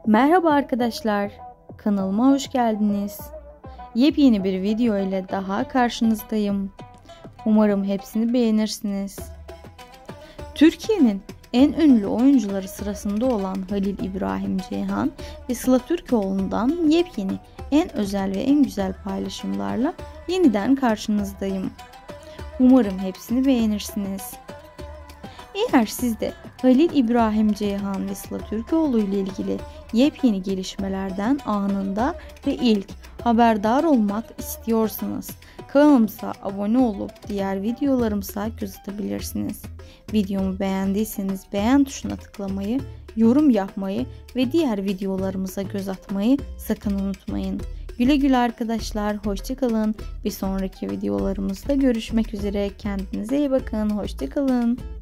Merhaba arkadaşlar, kanalıma hoş geldiniz. Yepyeni bir video ile daha karşınızdayım. Umarım hepsini beğenirsiniz. Türkiye'nin en ünlü oyuncuları sırasında olan Halil İbrahim Ceyhan ve Sıla Türkoğlu'ndan yepyeni, en özel ve en güzel paylaşımlarla yeniden karşınızdayım. Umarım hepsini beğenirsiniz. Eğer siz de Halil İbrahim Ceyhan ve Sıla Türkoğlu ile ilgili yepyeni gelişmelerden anında ve ilk haberdar olmak istiyorsanız kanalımıza abone olup diğer videolarımıza göz atabilirsiniz. Videomu beğendiyseniz beğen tuşuna tıklamayı, yorum yapmayı ve diğer videolarımıza göz atmayı sakın unutmayın. Güle güle arkadaşlar, hoşça kalın. Bir sonraki videolarımızda görüşmek üzere. Kendinize iyi bakın. Hoşça kalın.